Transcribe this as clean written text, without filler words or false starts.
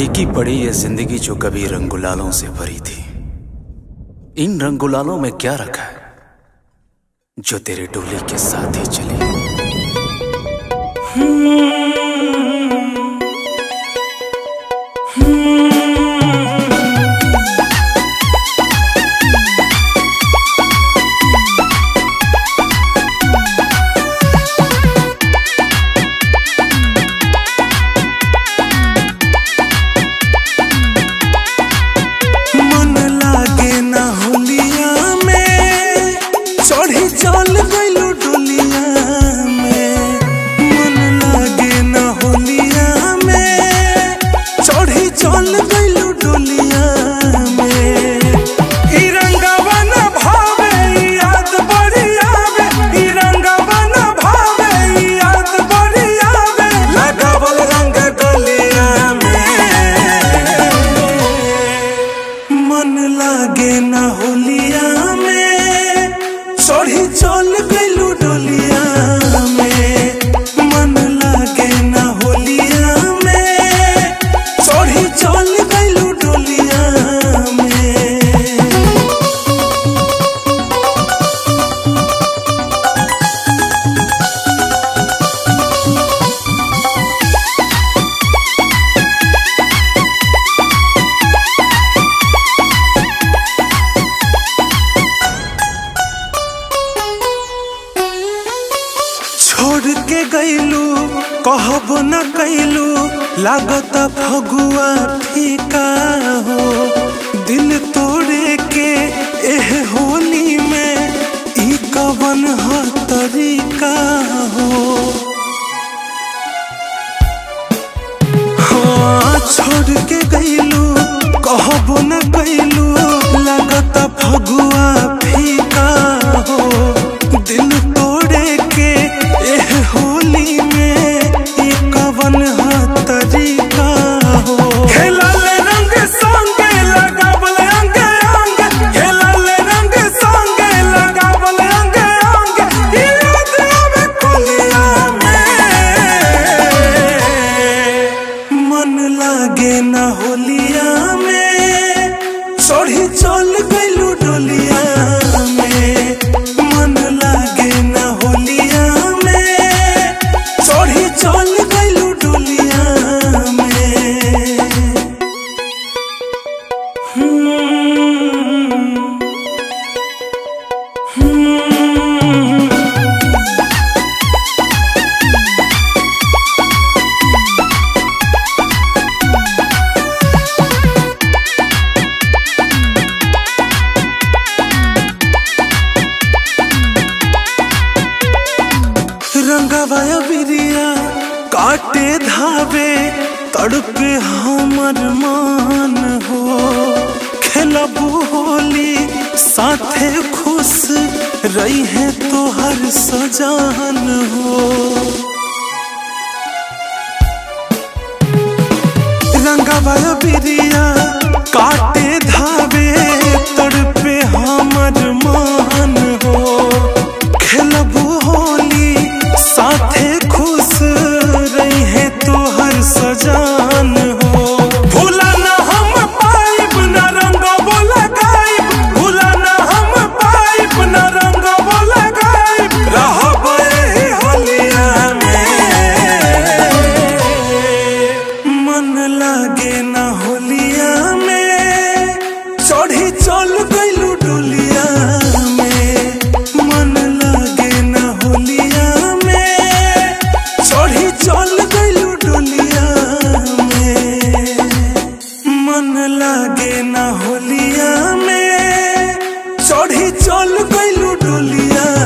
फीकी पड़ी ये जिंदगी जो कभी रंगुलालों से भरी थी। इन रंगुलालों में क्या रखा है जो तेरे डोली के साथ ही चली। चल गइलू डोलिया में, मन लागे ना होलिया में। चढ़ी चल गइलू डोलिया में। ई रंगवा ना भावे याद बड़ी आवे, ई रंगवा ना भावे याद बड़ी आवे। लगावल रंग डोलिया में, मन लागे ना होलिया में। चढ़ी चल गइलू डोलिया में, मन लागे ना होलिया में। चढ़ी चल गइलू डोलिया में। छोड़ के गइलू कहब न कैलू, लागत फगुआ फीका हो। दिल तोड़े के एह होली में ई कवन ह तरीका हो। हाँ, छोड़ के गइलू कहब न कैलू, लागत फगुआ फीका हो। दिल तोड़े के होली में ई कवन ह तरीका हो। खेलल रंग संगे लगावल अंग अंग, खेलल रंग संगे लगावल अंग अंग। याद आवे कोलिया में, मन लागे ना होलिया में। चढ़ी चल गइलू डोलिया में, मन लागे ना होलिया में। चढ़ी चल गइलू डोलिया में। रंगवा बिरिया काटे धावे, तड़पे हमर मान हो। खेलबू होली साथे खुश रही है तोहर सजान हो। रंगवा बिरिया काटे धावे, तड़पे हमर मान हो। खेलबू होली साथे खुश रही है तोहर सजान हो। भूला ना हम पाइब ना रंग बोला गाइब, भूला ना हम पाइब ना रंग बोला गाइब। रहब एही होलिया में, मन लागे ना होलिया में। चढ़ी चल गइलू डोलिया में, मन लागे ना होलिया में। चढ़ी चल गइलू डोलिया में, मन लागे ना होलिया में। चढ़ी चल गइलू डोलिया